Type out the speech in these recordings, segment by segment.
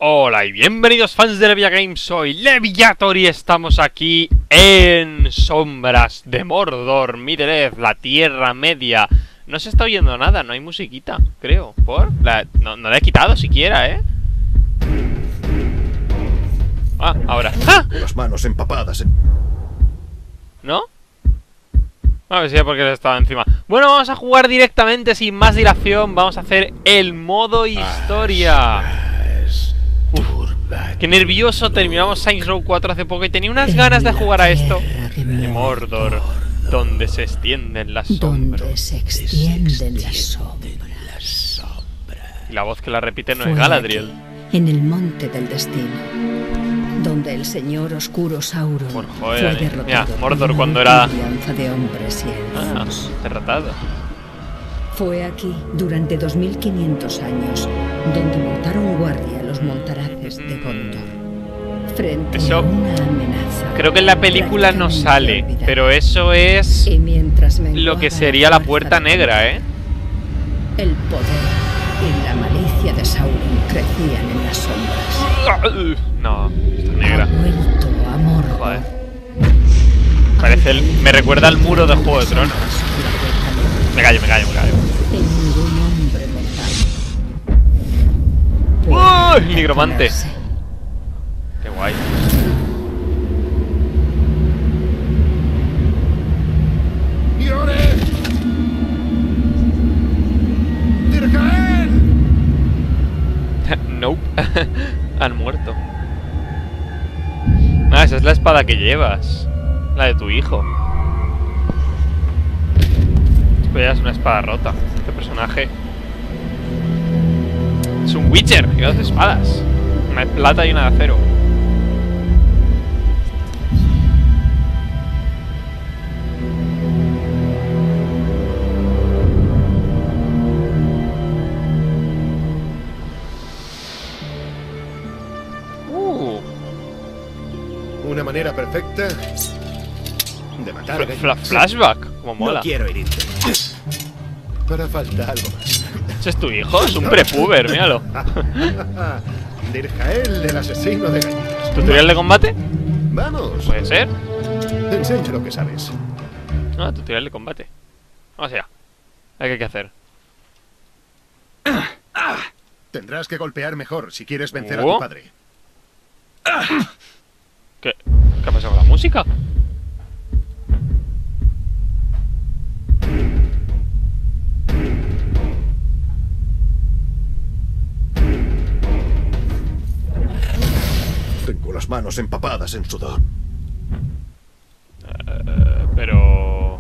Hola y bienvenidos fans de Levia Games, soy Leviator y estamos aquí en Sombras de Mordor, Middle-earth, la Tierra Media. No se está oyendo nada, no hay musiquita, creo. ¿Por? No la he quitado siquiera, ¿eh? Ah, ahora. ¡Ah! Las manos empapadas. ¿No? A ver si es porque estaba encima. Bueno, vamos a jugar directamente sin más dilación. Vamos a hacer el modo historia. Qué nervioso, terminamos Saints Row 4 hace poco y tenía unas ganas de jugar a esto. De Mordor, donde se extienden las sombras. Donde se extienden las sombras. Y la voz que la repite no es Galadriel. En el monte del destino, donde el señor oscuro Sauron Bueno, fue joder, derrotado. mira, Mordor por cuando una era... alianza de hombres y elfos. derrotado. Fue aquí, durante 2500 años, donde montaron guardia los montaraces de Gondor. Frente Eso a una amenaza. creo que en la película no prácticamente sale, olvidada. pero eso es Y mientras lo que menguaba sería la fuerza puerta de negra, ¿eh? El poder y la malicia de Sauron crecían en las sombras. No, está negra. Ha vuelto a Mordor. Joder. Parece me recuerda al muro de Juego de Tronos. Me callo. Y ningún hombre mortal. ¡Uy! Nigromante. Qué guay. ¡Llore! ¡Dirkael! Nope. Han muerto. Ah, esa es la espada que llevas. La de tu hijo. Pues ya es una espada rota. Este personaje es un Witcher. Lleva dos espadas. Una de plata y una de acero. Una manera perfecta de matar a gallinas. Flashback. Como mola. No quiero herirte. Para falta algo más. ¿Ese es tu hijo? Es un prepuber, míralo. Dirkael, el asesino de gallinas. ¿Tutorial de combate? Vamos, Puede ser. enseña lo que sabes. No, tutorial de combate. Vamos allá. ¿Qué hay que hacer? Tendrás que golpear mejor si quieres vencer a tu padre. ¿Qué ha pasado con la música? Tengo las manos empapadas en sudor. Pero...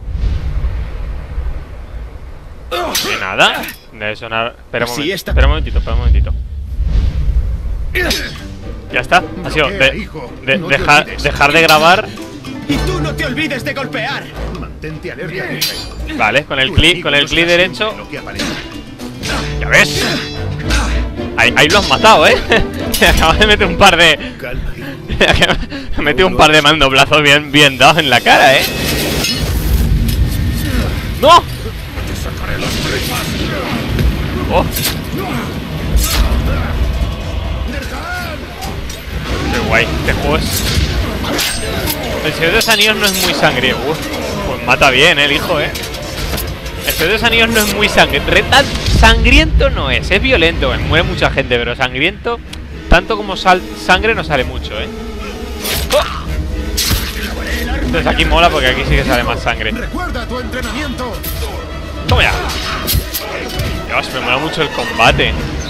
¿De nada? Debe sonar... Espera un Así momento, está. espera un momentito. Ya está, ha sido Bloquea, hijo. No te olvides. dejar de grabar. ¡Y tú no te olvides de golpear! Mantente alerta. Dirkael. Vale, con el Tu clic enemigo no derecho. será siempre lo que aparece. Ya ves. Ahí lo has matado, ¿eh? Me acabas de meter un par de... Calma, hijo. Me he metido un par de mandoblazos bien dados en la cara, ¿eh? ¡No! Te sacaré las tripas. ¡Oh! ¡Qué guay! Este juego es... El Señor de los Anillos no es muy sangriento. Pues mata bien, el hijo, ¿eh? El Señor de los Anillos no es muy sangriento. Tan sangriento no es. Es violento, muere mucha gente, pero sangriento... Tanto como sangre no sale mucho, ¿eh? ¡Oh! Entonces aquí mola porque aquí sí que sale más sangre. Recuerda tu entrenamiento. ¡Toma ya! Dios, me mola mucho el combate.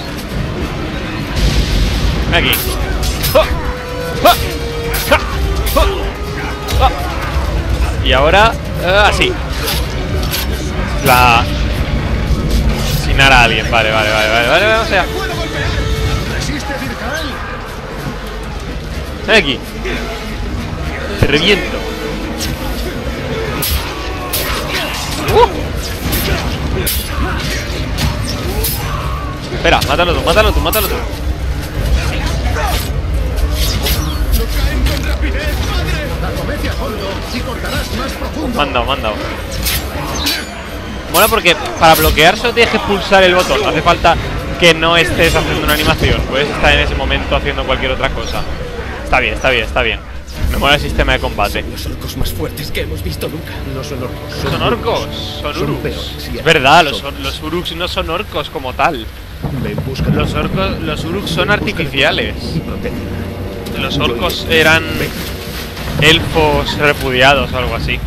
Ven aquí. ¡Oh! ¡Oh! ¡Ja! ¡Oh! ¡Oh! Y ahora, así. Asesinar a alguien. Vale, vamos allá. ¡Puedo golpear! ¡Resiste, Dirkael! Ven aquí. Te reviento. Espera, mátalo tú. No caen con rapidez, padre. Acomete a fondo y cortarás más profundo. Mandado. Mola porque para bloquear solo tienes que pulsar el botón. No hace falta que no estés haciendo una animación. Puedes estar en ese momento haciendo cualquier otra cosa. Está bien, está bien, está bien. Me mola el sistema de combate. Los orcos más fuertes que hemos visto nunca. No son orcos. ¿Son orcos? Son Son uruks. peores, y Es verdad, los son- uruks no son orcos como tal. Ven, búscalo. Los uruks son artificiales. Y protégeme. Los orcos eran elfos repudiados o algo así.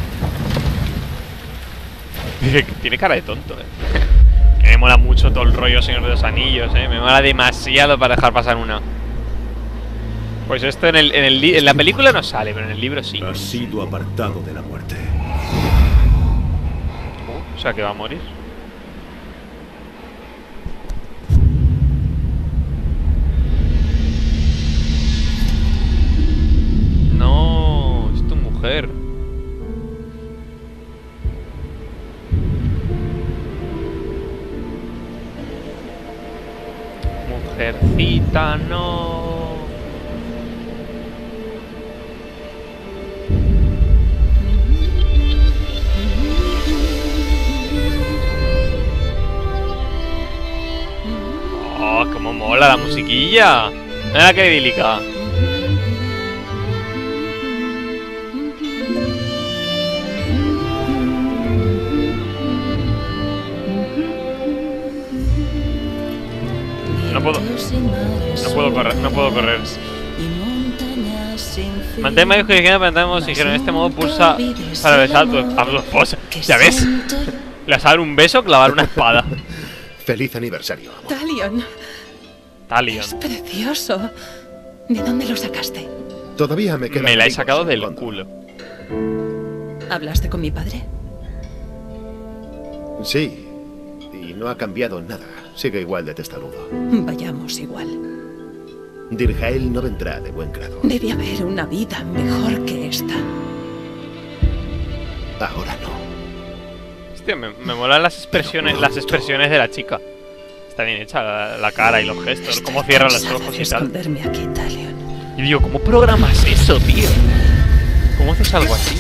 Tiene cara de tonto, Que me mola mucho todo el rollo Señor de los Anillos, Me mola demasiado para dejar pasar una. Pues esto en la película no sale, pero en el libro sí. Has sido apartado de la muerte. O sea que va a morir. No, es tu mujer. Mujercita, no. Oh, cómo mola la musiquilla. Mira qué idílica. No puedo correr, no puedo correr. Mantén medios que dijeron, pero dijeron, en este modo pulsa para besar a tu esposa. ¿Ya ves? Le vas a dar un beso, clavar una espada. Feliz aniversario, amor. Talion, Talion. es precioso. ¿De dónde lo sacaste? Todavía me queda. Me la he sacado del culo. ¿Hablaste con mi padre? Sí. Y no ha cambiado nada. Sigue igual de testarudo. Vayamos igual. Dirjael no vendrá de buen grado. Debe haber una vida mejor que esta. Ahora no. Hostia, me molan las expresiones de la chica. Está bien hecha la cara y los gestos, cómo cierra los ojos y tal. Esconderme aquí, Talion. Y digo, ¿cómo programas eso, tío? ¿Cómo haces algo así?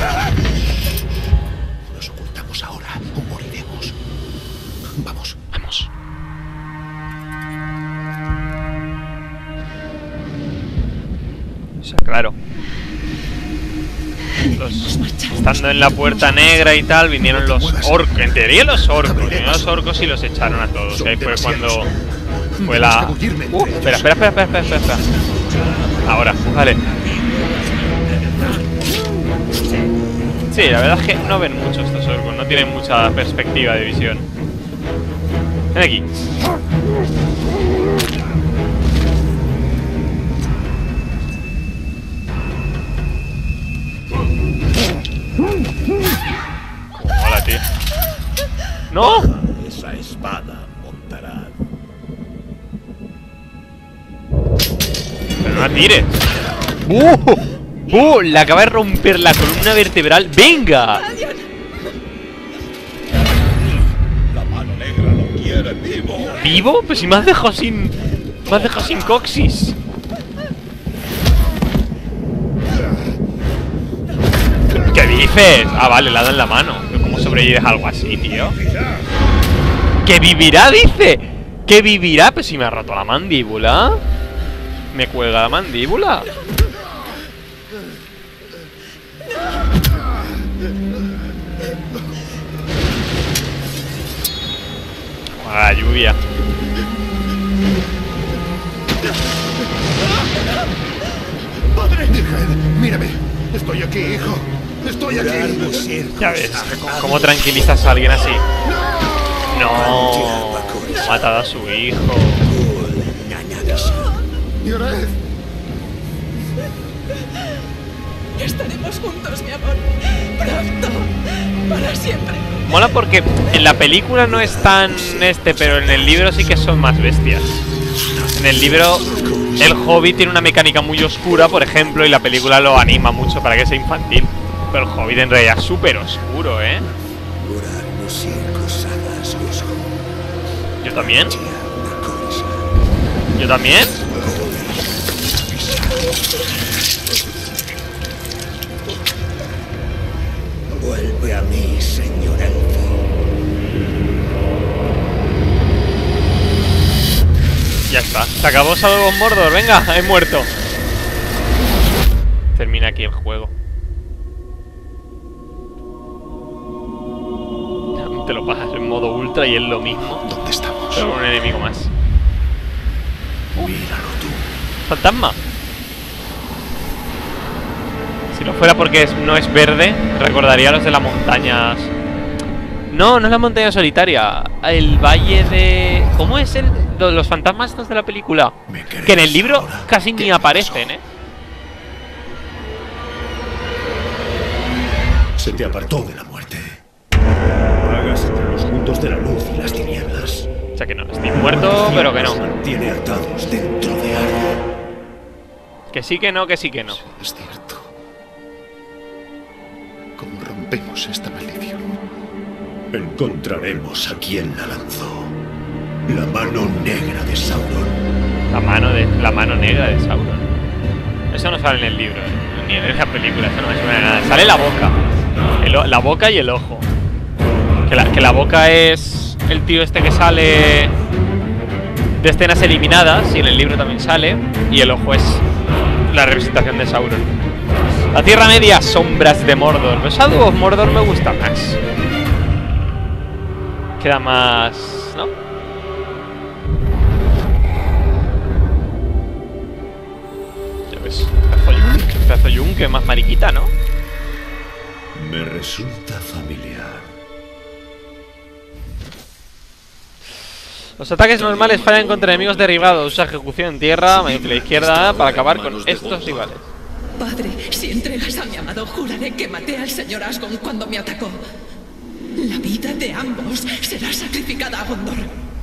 Nos ocultamos ahora o moriremos. Vamos. Vamos. O sea, claro. Estando en la puerta negra y tal, vinieron los orcos. En teoría los orcos. Vinieron los orcos y los echaron a todos. Y ahí fue cuando fue la... Espera. Ahora, vale. Sí, la verdad es que no ven mucho estos orcos. No tienen mucha perspectiva de visión. Ven aquí. Hola, tío. ¡No! Esa espada montará. Pero no la tires. Le acaba de romper la columna vertebral. ¡Venga! La mano negra lo quiere vivo. ¿Vivo? Pues si me has dejado sin... Me has dejado sin coxis. ¿Qué dices? Ah, vale, le ha dado en la mano. Pero ¿cómo sobrevives a algo así, tío? ¿Que vivirá, dice? ¿Que vivirá? Pues si me ha roto la mandíbula. Me cuelga la mandíbula. La lluvia. ¡Padre! Dirjael, mírame. Estoy aquí, hijo. Estoy aquí. Ya ves, ¿cómo tranquilizas a alguien así? No, ha matado a su hijo. Llorad. Estaremos juntos, mi amor. Pronto. Para siempre. Mola porque en la película no es tan pero en el libro sí que son más bestias. En el libro el Hobbit tiene una mecánica muy oscura, por ejemplo, y la película lo anima mucho para que sea infantil. Pero el Hobbit en realidad es súper oscuro, ¿eh? ¿Yo también? ¿Yo también? Vuelve a mí, señor elfo. Ya está, se acabó Shadow of Mordor, venga, he muerto. Termina aquí el juego. Te lo pasas en modo ultra y es lo mismo. ¿Dónde estamos? Pero un enemigo más. Míralo tú. ¿Fantasma? Si no fuera porque no es verde, recordaría a los de las montañas. No, no es la montaña solitaria. El valle de... ¿Cómo es los fantasmas estos de la película? Que en el libro casi ni aparecen, ¿eh? Se te apartó de la muerte. Vagas entre los mundos de la luz y las tinieblas. O sea que no, estoy muerto, pero que no. Nos mantiene atados dentro de algo. Que sí que no, que sí que no. Sí, es cierto. ¿Cómo rompemos esta maldición? Encontraremos a quien la lanzó. La mano negra de Sauron. La mano negra de Sauron. Eso no sale en el libro, ni en la película, eso no me suena de nada. Sale la boca. La boca y el ojo. Que la boca es el tío este que sale de escenas eliminadas, y en el libro también sale. Y el ojo es la representación de Sauron. La Tierra Media, sombras de Mordor. Pero Shadow of Mordor me gusta más. Queda más... ¿no? Ya ves, pedazo yunque más mariquita, ¿no? Me resulta familiar. Los ataques normales fallan contra enemigos derribados. Usa ejecución en tierra, manipula izquierda para acabar con estos rivales. Padre, si entregas a mi amado, juraré que maté al señor Asgon cuando me atacó. La vida de ambos será sacrificada a Gondor.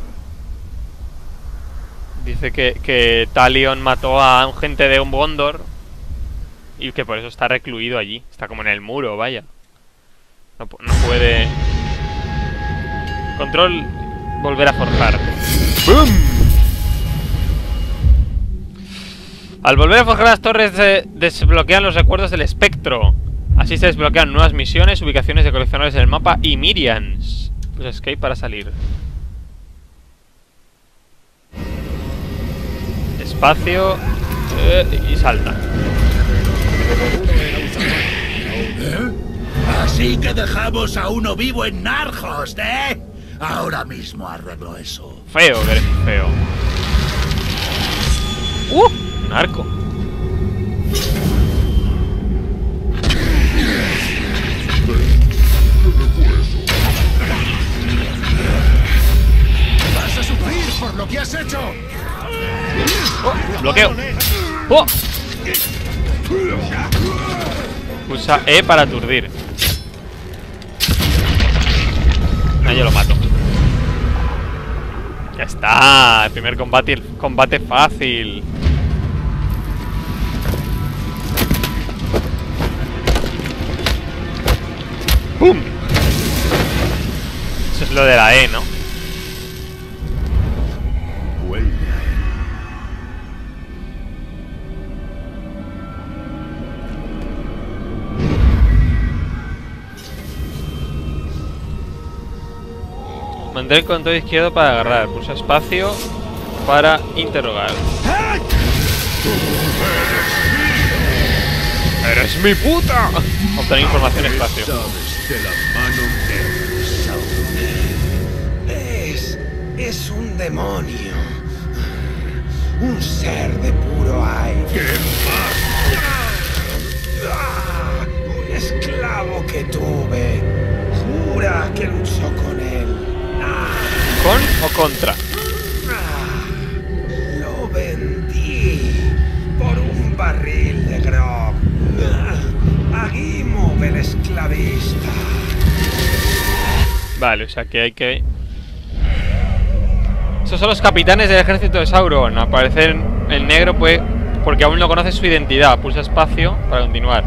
Dice que Talion mató a un gente de un Gondor y que por eso está recluido allí. Está como en el muro, vaya. No puede... Control, volver a forjar. ¡Bum! Al volver a forjar las torres desbloquean los recuerdos del espectro. Así se desbloquean nuevas misiones, ubicaciones de coleccionables en el mapa y Miriams. Pues escape para salir. Espacio y salta. Así que dejamos a uno vivo en Nargos, ¿eh? Ahora mismo arreglo eso. Feo, que eres feo. Un arco. ¡Vas a sufrir por lo que has hecho! Bloqueo. Usa E para aturdir. Ah, yo lo mato. Ya está. El primer combate fácil. ¡Pum! Eso es lo de la E, ¿no? Vuelve a él. Mantén el control izquierdo para agarrar. Pulsa espacio para interrogar. ¡Eres mi puta! Obtener información espacio. Sabes de la mano negra de Sauron. Es un demonio. Un ser de puro aire. ¿Qué más? Un esclavo que tuve. Jura que luchó con él. ¿Con o contra? Lo vendí por un barril de grog. A Gimov, el esclavista. Vale, o sea que hay que... Esos son los capitanes del ejército de Sauron. Aparecer en negro puede... porque aún no conoce su identidad. Pulsa espacio para continuar.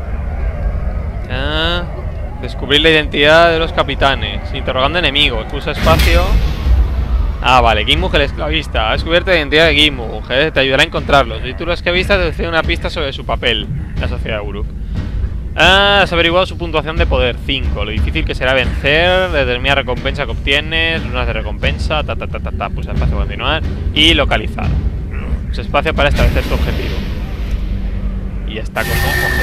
Descubrir la identidad de los capitanes. Interrogando enemigos. Pulsa espacio. Ah, vale. Gimug, el esclavista. Ha descubierto la identidad de Gimug. Te ayudará a encontrarlos. Si tú lo esclavistas, te ofrece una pista sobre su papel en la sociedad de Uruk. Has averiguado su puntuación de poder, 5. Lo difícil que será vencer, determina recompensa que obtienes, lunas de recompensa, pulsa espacio para continuar y localizar. Pulsa espacio para establecer tu objetivo. Y ya está como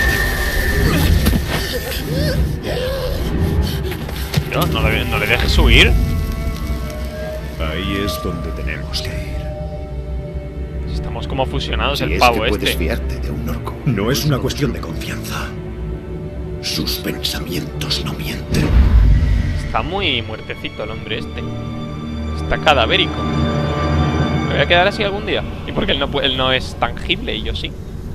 objetivo. No le dejes subir. Ahí es donde tenemos que ir. Estamos como fusionados, Si el es pavo que puedes este. fiarte de un orco. No es una cuestión de confianza. Sus pensamientos no mienten. Está muy muertecito el hombre este. Está cadavérico. Me voy a quedar así algún día. Y porque él no es tangible y yo sí.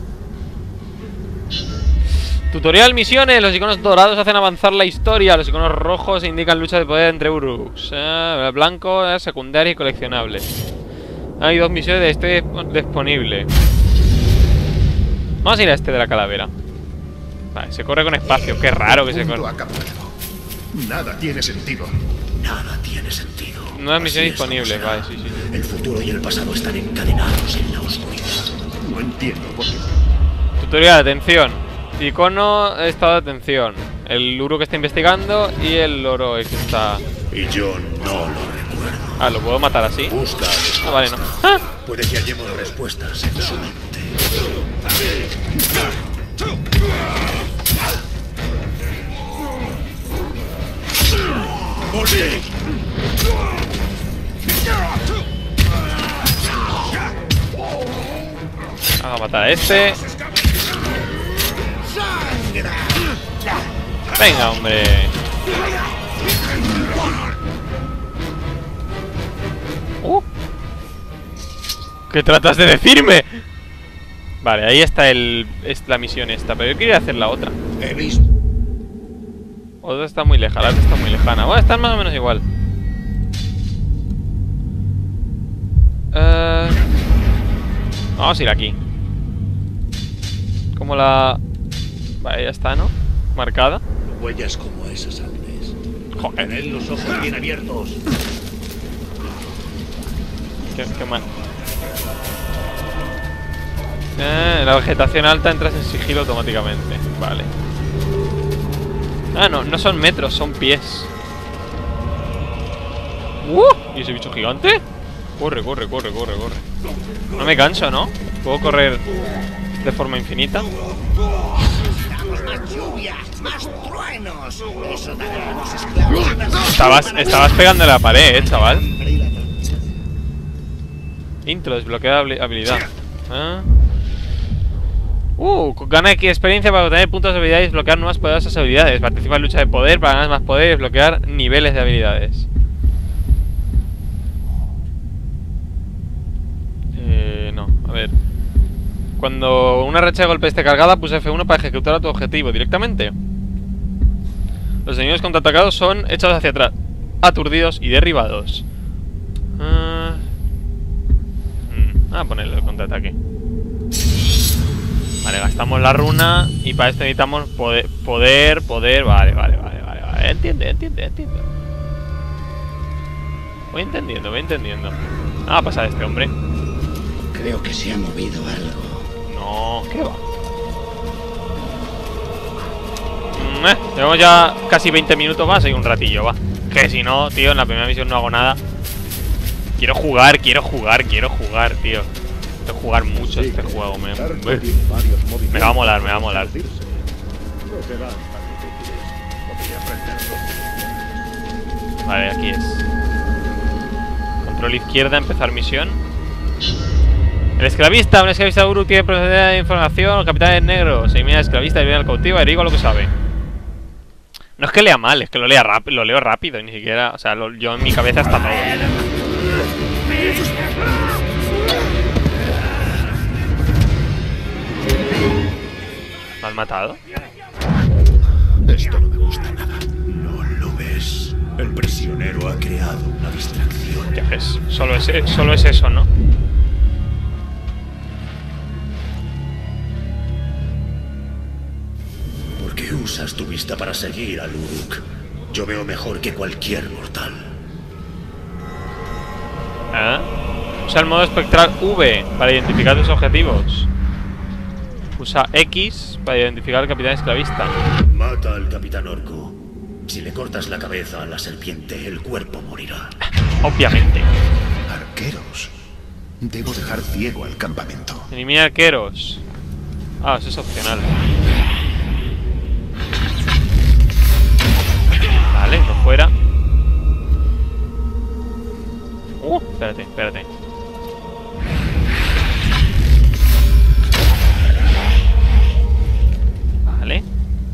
Tutorial misiones. Los iconos dorados hacen avanzar la historia. Los iconos rojos indican lucha de poder entre Uruks. Blanco, secundario y coleccionable. Hay 2 misiones de este disponible. Vamos a ir a este de la calavera. Vale, se corre con espacio. Qué raro que se corre. Ha cambiado. Nada tiene sentido. Nada tiene sentido. Nuevas Así misiones es como disponibles. será. Vale, sí. El futuro y el pasado están encadenados en la oscuridad. No entiendo por qué. Tutorial, atención. Icono, estado de atención. El Uru que está investigando y el loro que está... Y yo no lo recuerdo. Ah, ¿lo puedo matar así? Busca. Ah, vale, no. ¡Ah! Puede que hallemos respuestas en su mente. ¡Volve! Vamos a matar a este. Venga, hombre. ¿Qué tratas de decirme? Vale, ahí está la misión esta. Pero yo quería hacer la otra. He visto. Otra está muy lejana, la otra está muy lejana. Bueno, están más o menos igual. Vamos a ir aquí. Como la... Vale, ya está, ¿no? Marcada. Huellas como esas antes. Joder, Tened los ojos bien abiertos. qué mal. La vegetación alta entras en sigilo automáticamente. Vale. Ah, no son metros, son pies. ¿Y ese bicho gigante? Corre. No me canso, ¿no? Puedo correr de forma infinita. Más lluvia, más truenos. Eso dará a los esclavos. Estabas pegando la pared, chaval. Intro, desbloquea habilidad. Gana aquí experiencia para obtener puntos de habilidad y desbloquear nuevas poderosas habilidades. Participa en lucha de poder para ganar más poder y desbloquear niveles de habilidades. No, a ver. Cuando una racha de golpe esté cargada, pulsa F1 para ejecutar a tu objetivo directamente. Los enemigos contraatacados son echados hacia atrás, aturdidos y derribados. Vamos a ponerle el contraataque. Vale, gastamos la runa y para esto necesitamos poder. Vale. Entiende. Voy entendiendo. Ah, pasa este hombre. Creo que se ha movido algo. No, ¿qué va? Tenemos ya casi 20 minutos más y un ratillo, va. Que si no, tío, en la primera misión no hago nada. Quiero jugar, tío. Quiero jugar mucho este juego, me va a molar. Vale, aquí es. Control izquierda, empezar misión. Un esclavista Uruk tiene procedida de información. El capitán es negro. Se mira esclavista y viene al cautivo. Erigo lo que sabe. No es que lea mal, es que lo leo rápido. Y ni siquiera, o sea, yo en mi cabeza está todo. ¿Me has matado? Esto no me gusta nada. No lo ves. El prisionero ha creado una distracción. Ya ves, solo es eso, ¿no? ¿Por qué usas tu vista para seguir al Uruk? Yo veo mejor que cualquier mortal. Usa el modo espectral V para identificar tus objetivos. Usa X para identificar al capitán esclavista. Mata al capitán Orco. Si le cortas la cabeza a la serpiente, el cuerpo morirá. Obviamente. Arqueros. Debo dejar ciego al campamento. Elimina arqueros. Ah, eso es opcional. Vale, no fuera. Espérate. Vale.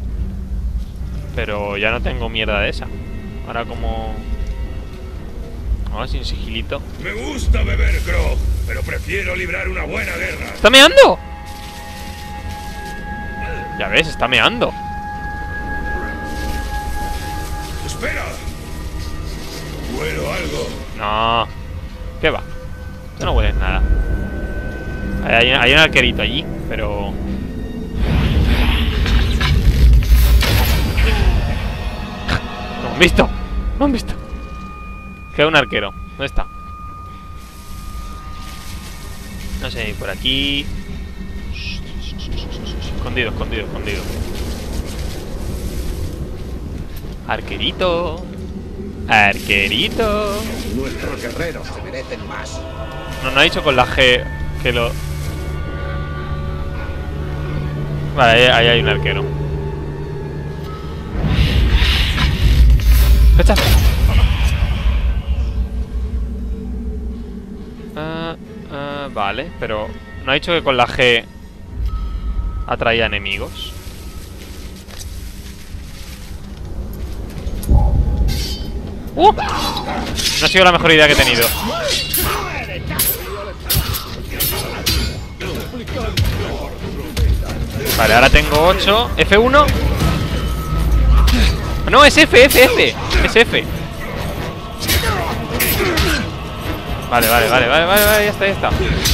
Pero ya no tengo mierda de esa. Ahora como... Ahora sin sigilito. Me gusta beber grog, pero prefiero librar una buena guerra. ¡Está meando! Ya ves, está meando. ¡Espera! Huelo algo. No. ¿Qué va? Tú no hueles nada. Hay un arquerito allí, pero... No me han visto. No me han visto. Queda un arquero. ¿Dónde está? No sé, por aquí. Escondido. Arquerito. Nuestros guerreros se merecen más. No ha dicho con la G que lo... Vale, ahí hay un arquero. ¡Fecha! Vale, pero... No ha dicho que con la G atraía enemigos. No ha sido la mejor idea que he tenido. Vale, ahora tengo 8. F1. No, es F. Es F. Vale, ya está.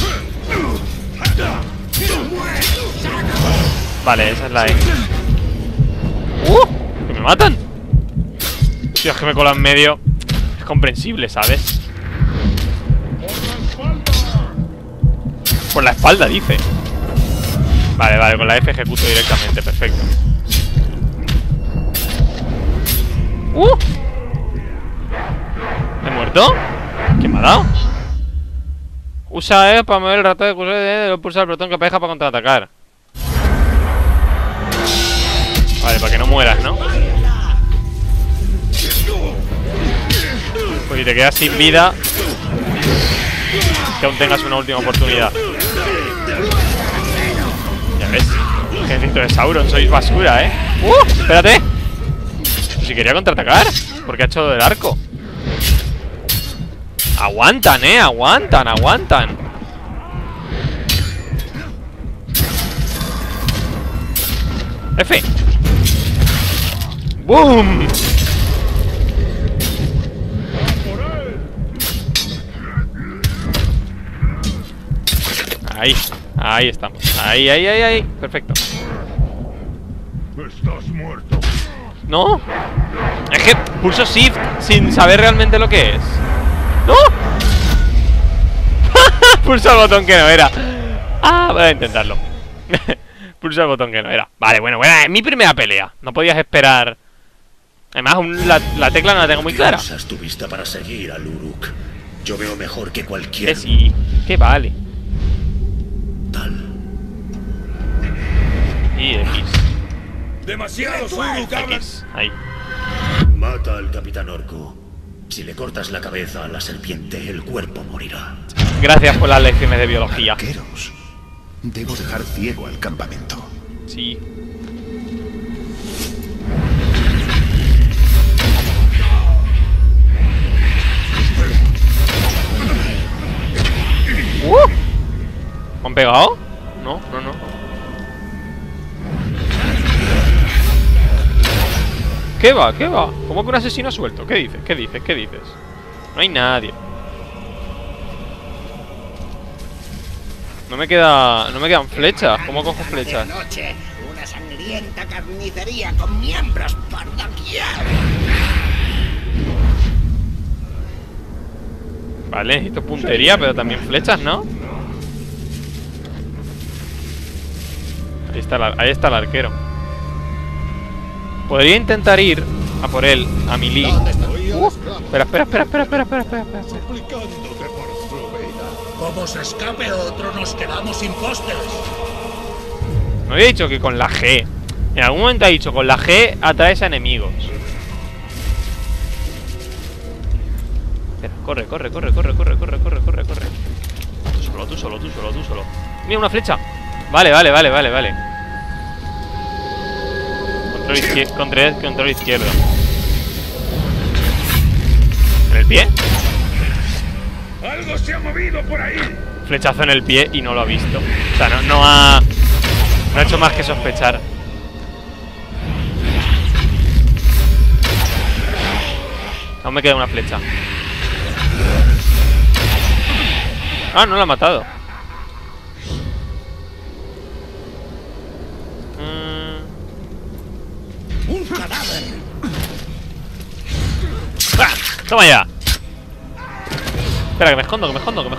Vale, esa es la E. ¡Que me matan! Tío, es que me cola en medio. Es comprensible, ¿sabes? Por la espalda, dice. Vale, con la F ejecuto directamente, perfecto. ¿He muerto? ¿Quién me ha dado? Usa E para mover el ratón de cursor de pulsar el botón que apeja para contraatacar. Vale, para que no mueras, ¿no? Pues si te quedas sin vida, que aún tengas una última oportunidad. Ya ves, ejército de Sauron, sois basura, ¿eh? Espérate. Si quería contraatacar, porque ha hecho del arco. Aguantan, aguantan. F. ¡Boom! Ahí estamos. Ahí. Perfecto. Estás muerto. ¿No? Es que pulso Shift sin saber realmente lo que es. ¡No! Pulso el botón que no era. Voy a intentarlo. Pulso el botón que no era. Vale, bueno, es mi primera pelea. No podías esperar. Además, la tecla no la tengo muy clara. Usas tu vista para seguir al Uruk. Yo veo mejor que cualquiera. Que sí, que vale. Tal. Y X. Demasiados Uruk hablan. X. Ahí. Mata al capitán Orco. Si le cortas la cabeza a la serpiente, el cuerpo morirá. Gracias por las lecciones de biología. Arqueros. Debo dejar ciego al campamento. Sí. ¿Me han pegado? No. ¿Qué va? ¿Cómo que un asesino suelto? ¿Qué dices? No hay nadie. No me quedan flechas. ¿Cómo cojo flechas? Noche, una sangrienta carnicería con miembros por doquier. Vale, necesito puntería, pero también flechas, ¿no? Ahí está el arquero. Podría intentar ir a por él, a mi Lee. Espera. Como se escape otro, nos quedamos sin pósters. No había dicho que con la G. En algún momento ha dicho con la G atraes a enemigos. Espera, corre. Tú solo. Mira, una flecha. Vale. Control izquierdo. ¿En el pie? ¡Algo se ha movido por ahí! Flechazo en el pie y no lo ha visto. O sea, no ha hecho más que sospechar. Aún me queda una flecha. Ah, no la ha matado. ¡Un cadáver! ¡Ah! ¡Toma ya! Espera, que me escondo.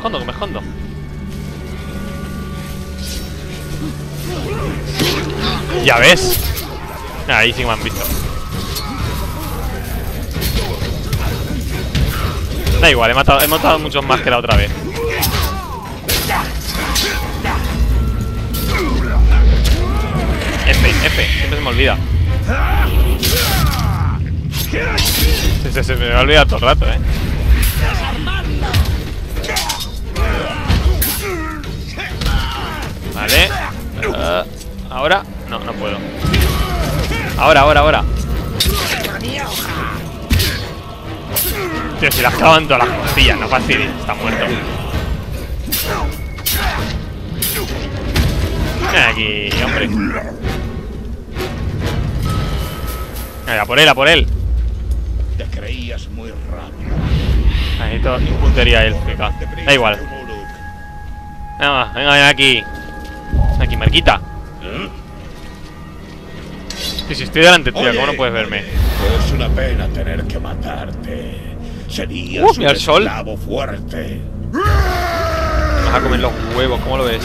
Ya ves. Ahí sí que me han visto. Da igual, he matado muchos más que la otra vez. F, siempre se me olvida. Se me va a olvidar todo el rato, Vale. Ahora. No puedo. Ahora. Tío, si las clavan todas las costillas, no fastidies. Está muerto. Ven aquí, hombre. Venga, a por él. Te creías muy rápido. Necesito puntería élfica. Da igual. Venga, aquí. Aquí, Marquita. Si estoy delante tuya, ¿cómo no puedes verme? Es una pena tener que matarte. Serías mira el sol. esclavo fuerte. Me vas a comer los huevos, ¿cómo lo ves?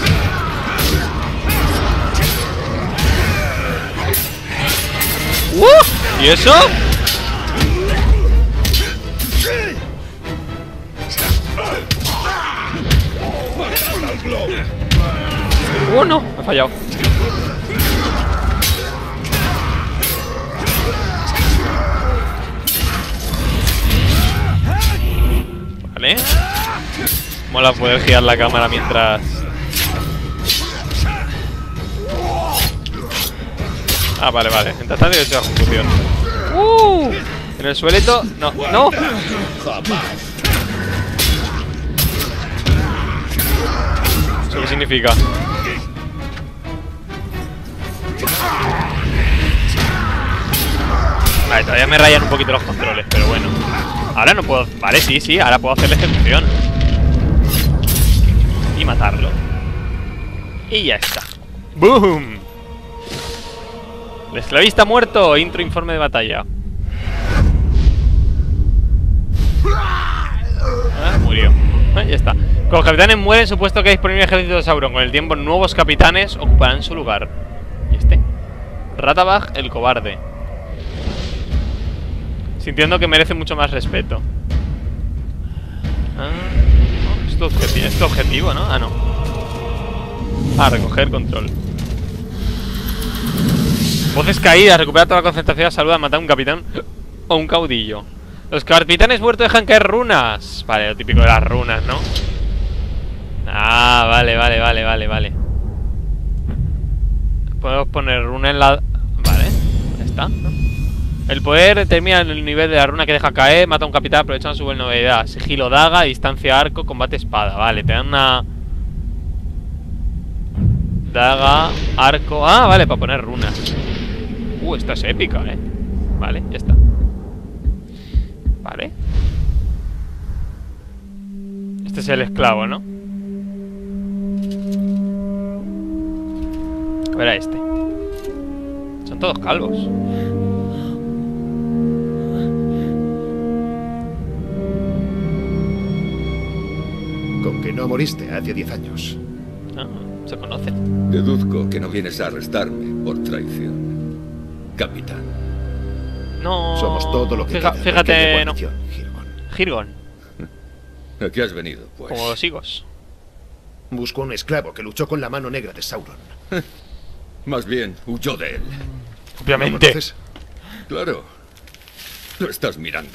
¿Y eso? No, me he fallado. Vale. Mola poder girar la cámara mientras... Ah, vale. Mientras tanto yo he hecho la ejecución. En el suelito... No. ¿Eso qué significa? Vale, todavía me rayan un poquito los controles, pero bueno. Ahora no puedo... Vale, sí, ahora puedo hacer la ejecución. Y matarlo. Y ya está. ¡Boom! El esclavista muerto. Intro informe de batalla. Murió. Ya está. Con los capitanes mueren, supuesto que hay disponible el ejército de Sauron. Con el tiempo, nuevos capitanes ocuparán su lugar. ¿Y este? Ratabag, el cobarde. Sintiendo que merece mucho más respeto. Es tu objetivo, ¿no? No. Recoger control. Voces caídas, recupera toda la concentración, saluda, matar a un capitán o un caudillo. Los capitanes muertos dejan caer runas. Vale, lo típico de las runas, ¿no? Vale. Podemos poner runa en la... Vale, ya está, ¿no? El poder determina el nivel de la runa que deja caer. Mata a un capitán aprovechando su vulnerabilidad. Sigilo, daga, distancia, arco, combate, espada. Vale, te dan una... Daga, arco... vale, para poner runas. Esta es épica, Vale, ya está. Vale. Este es el esclavo, ¿no? A ver a este. Son todos calvos. Con que no moriste hace 10 años. Se conocen. Deduzco que no vienes a arrestarme por traición, capitán. No. Somos todo lo que queda de Fíjate, aquella no. guarnición, Hirgon. Hirgon, ¿A qué has venido, pues? como los higos. Busco a un esclavo que luchó con la mano negra de Sauron. Más bien, huyó de él. ¿Lo Obviamente. conoces? Claro. Lo estás mirando.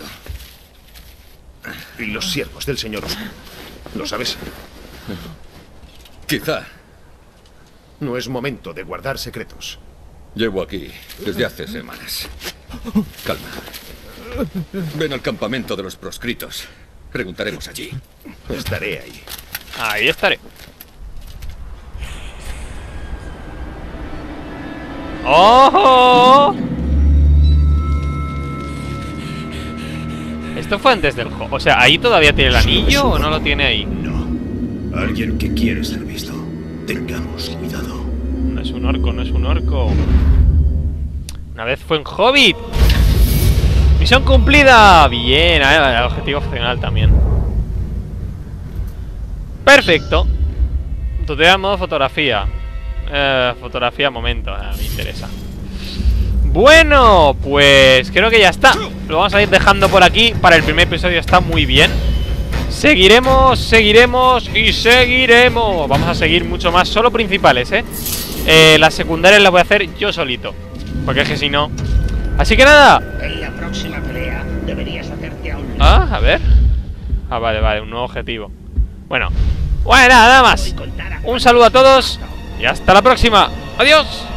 Y los siervos del Señor Oscuro. ¿Lo sabes? Quizá. No es momento de guardar secretos. Llevo aquí desde hace semanas. Calma. Ven al campamento de los proscritos. Preguntaremos allí. Estaré ahí. Ahí estaré. ¡Ojo! Esto fue antes del juego. O sea, ¿ahí todavía tiene el anillo o no lo tiene ahí? No. Alguien que quiere ser visto. Tengamos cuidado. No es un orco, no es un orco. Una vez fue en Hobbit. Misión cumplida. Bien, el objetivo opcional también. Perfecto. Tuteamos fotografía. Fotografía, momento, me interesa. Bueno, pues creo que ya está. Lo vamos a ir dejando por aquí. Para el primer episodio está muy bien. Seguiremos, seguiremos y seguiremos. Vamos a seguir mucho más, solo principales, las secundarias las voy a hacer yo solito, porque es que si no... Así que nada. En la próxima pelea deberías hacerte a un... A ver. Vale, un nuevo objetivo. Bueno, nada más. Un saludo a todos y hasta la próxima. Adiós.